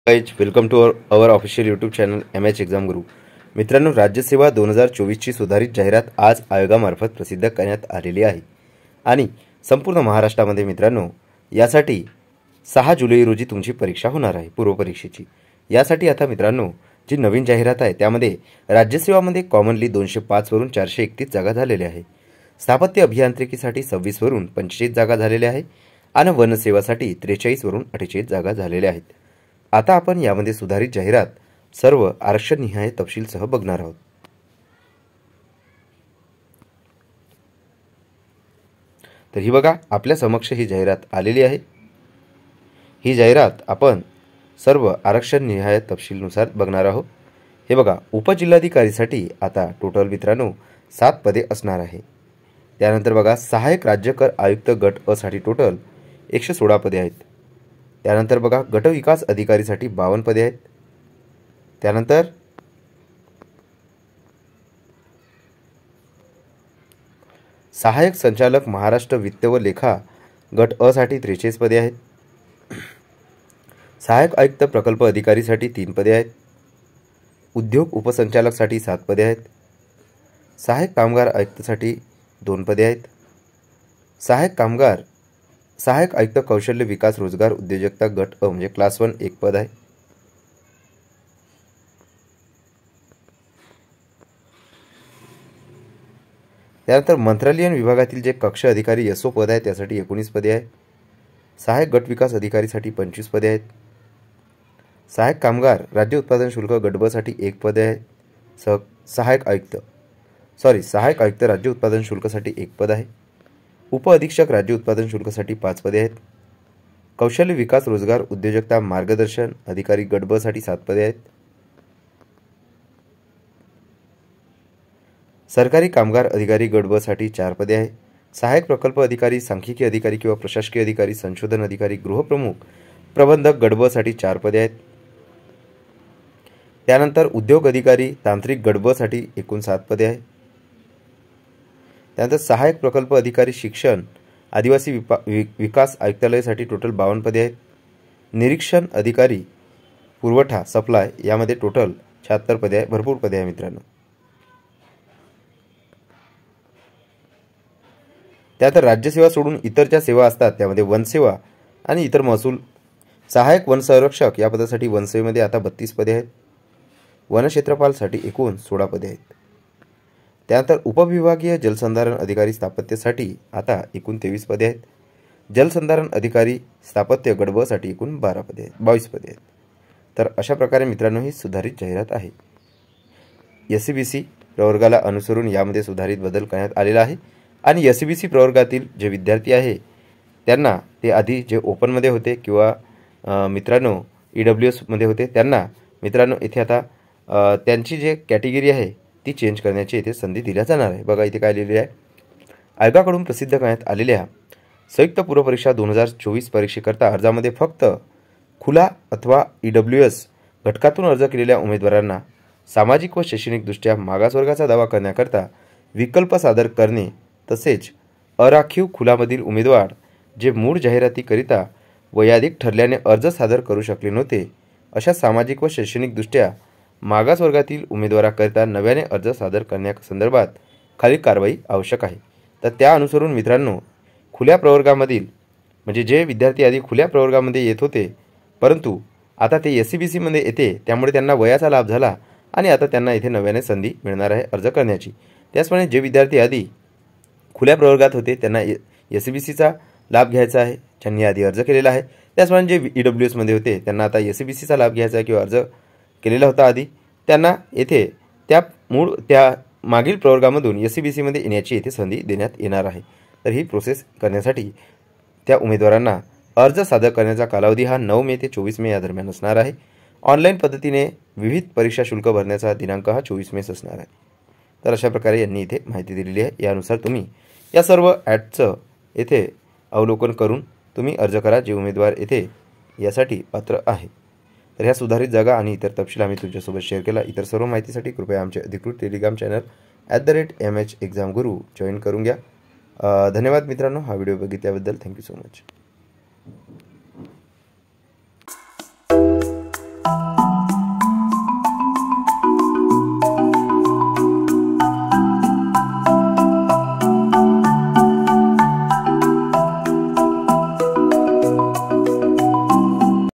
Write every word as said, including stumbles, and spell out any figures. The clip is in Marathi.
Guys welcome to our official YouTube channel M H exam Guru. मित्रांनो, राज्यसेवा दोन हजार चोवीसची सुधारित जाहिरात आज आयोगामार्फत प्रसिद्ध करण्यात आलेली आहे आणि संपूर्ण महाराष्ट्रामध्ये मित्रांनो यासाठी सहा जुलै रोजी तुमची परीक्षा होणार आहे, पूर्वपरीक्षेची. यासाठी आता मित्रांनो जी नवीन जाहिरात आहे त्यामध्ये राज्यसेवामध्ये कॉमनली दोनशे पाच वरून चारशे एकतीस जागा झालेल्या आहे. स्थापत्य अभियांत्रिकीसाठी सव्वीस वरून पंचेचाळीस जागा झालेल्या आहे आणि वनसेवासाठी त्रेचाळीस वरून अठ्ठेचाळीस जागा झालेल्या आहेत. आता आपण यामध्ये सुधारित जाहिरात सर्व आरक्षणनिहाय तपशीलसह बघणार आहोत. तर ही बघा, आपल्या समक्ष ही जाहिरात आलेली आहे. ही जाहिरात आपण सर्व आरक्षणनिहाय तपशीलनुसार बघणार आहोत. हे बघा, उपजिल्हाधिकारीसाठी आता टोटल मित्रांनो सात पदे असणार आहे. त्यानंतर बघा, सहाय्यक राज्य कर आयुक्त गट अ साठी टोटल एकशे सोळा पदे आहेत. त्यानंतर बघा, गट विकास अधिकारीसाठी बावन्न पदे आहेत. त्यानंतर सहाय्यक संचालक महाराष्ट्र वित्त व लेखा गट अ साठी त्रेचाळीस पदे आहेत. सहाय्यक आयुक्त प्रकल्प अधिकारीसाठी तीन पदे आहेत. उद्योग उपसंचालकसाठी सात पदे आहेत. सहाय्यक कामगार आयुक्तसाठी दोन पदे आहेत. सहाय्यक कामगार सहाय्यक आयुक्त कौशल्य विकास रोजगार उद्योजकता गट अ म्हणजे क्लास वन एक पद आहे. त्यानंतर मंत्रालयीन विभागातील जे कक्ष अधिकारी एसओ पद आहे त्यासाठी एकोणीस पदे आहे. सहाय्यक गट विकास अधिकारीसाठी पंचवीस पदे आहेत. सहाय्यक कामगार राज्य उत्पादन शुल्क गट ब साठी एक पदे आहे. सह सहाय्यक आयुक्त सॉरी सहाय्यक आयुक्त राज्य उत्पादन शुल्कसाठी एक पद आहे. उप अधीक्षक राज्य उत्पादन शुल्कसाठी पाच पदे आहेत. कौशल्य विकास रोजगार उद्योजकता मार्गदर्शन अधिकारी गट ब साठी सात पदे आहेत. सरकारी कामगार अधिकारी गट ब साठी चार पदे आहे. सहाय्यक प्रकल्प अधिकारी सांख्यिकी अधिकारी किंवा प्रशासकीय अधिकारी संशोधन अधिकारी गृहप्रमुख प्रबंधक गट ब साठी चार पदे आहेत. त्यानंतर उद्योग अधिकारी तांत्रिक गट ब साठी एकूण सात पदे आहे. त्यानंतर सहाय्यक प्रकल्प अधिकारी शिक्षण आदिवासी विपा वि विकास आयुक्तालयासाठी टोटल बावन्न पदे आहेत. निरीक्षण अधिकारी पुरवठा सप्लाय यामध्ये टोटल शहात्तर पदे आहे. भरपूर पदे आहे मित्रांनो. त्यानंतर राज्यसेवा सोडून इतर ज्या सेवा असतात त्यामध्ये वनसेवा आणि इतर महसूल सहाय्यक वनसंरक्षक या पदासाठी वनसेवेमध्ये आता बत्तीस पदे आहेत. वनक्षेत्रपालसाठी एकूण सोळा पदे आहेत. त्यानंतर उपविभागीय जलसंधारण अधिकारी स्थापत्यसाठी आता एकूण तेवीस पदे आहेत. जलसंधारण अधिकारी स्थापत्य गट ब साठी एकूण बारा पदे आहेत बावीस पदे आहेत. तर अशा प्रकारे मित्रांनो ही सुधारित जाहिरात आहे. एस सी बी सी प्रवर्गाला अनुसरून यामध्ये सुधारित बदल करण्यात आलेला आहे आणि एस सी बी सी प्रवर्गातील जे विद्यार्थी आहे त्यांना ते आधी जे ओपनमध्ये होते किंवा मित्रांनो ई डब्ल्यू एसमध्ये होते त्यांना मित्रांनो इथे आता त्यांची जे कॅटेगरी आहे ती चेंज करण्याची इथे संधी दिल्या जाणार आहे. बघा इथे काय लिहिलेले आहे, आयोगाकडून प्रसिद्ध करण्यात आलेल्या संयुक्त पूर्वपरीक्षा दोन हजार चोवीस परीक्षेकरता अर्जामध्ये फक्त खुला अथवा ई डब्ल्यू एस घटकातून अर्ज केलेल्या उमेदवारांना सामाजिक व शैक्षणिकदृष्ट्या मागासवर्गाचा दावा करण्याकरता विकल्प सादर करणे तसेच अराखीव खुलामधील उमेदवार जे मूळ जाहिरातीकरिता वैयाधिक ठरल्याने अर्ज सादर करू शकले नव्हते अशा सामाजिक व शैक्षणिकदृष्ट्या मागासवर्गातील उमेदवाराकरिता नव्याने अर्ज सादर करण्यासंदर्भात खालील कारवाई आवश्यक आहे. तर त्या अनुसरून मित्रांनो खुल्या प्रवर्गामधील म्हणजे जे विद्यार्थी आधी खुल्या प्रवर्गामध्ये येत होते परंतु आता ते एस सी बी सीमध्ये येते त्यामुळे त्यांना वयाचा लाभ झाला आणि आता त्यांना इथे नव्याने संधी मिळणार आहे अर्ज करण्याची. त्याचप्रमाणे जे विद्यार्थी आधी खुल्या प्रवर्गात होते त्यांना एस सी बी सीचा लाभ घ्यायचा आहे ज्यांनी आधी अर्ज केलेला आहे. त्याचप्रमाणे जे ई डब्ल्यू एसमध्ये होते त्यांना आता एस सी बी सीचा लाभ घ्यायचा आहे किंवा अर्ज केलेला होता आधी त्यांना येथे त्या मूळ त्या मागील प्रवर्गामधून एस सी बी सीमध्ये येण्याची येथे संधी देण्यात येणार आहे. तर ही प्रोसेस करण्यासाठी त्या उमेदवारांना अर्ज सादर करण्याचा कालावधी हा नऊ मे ते चोवीस मे या दरम्यान असणार आहे. ऑनलाईन पद्धतीने विविध परीक्षा शुल्क भरण्याचा दिनांक हा चोवीस मेच असणार आहे. तर अशा प्रकारे यांनी इथे माहिती दिलेली आहे. यानुसार तुम्ही या सर्व ॲडचं येथे अवलोकन करून तुम्ही अर्ज करा जे उमेदवार येथे यासाठी पात्र आहे. तर ह्या सुधारित जागा आणि इतर तपशील आम्ही तुमच्यासोबत शेअर केला. इतर सर्व माहितीसाठी कृपया आमचे अधिकृत Telegram channel at the rate M H exam Guru join करून घ्या. धन्यवाद मित्रांनो, हा व्हिडिओ बघितल्याबद्दल थँक्यू सो मच.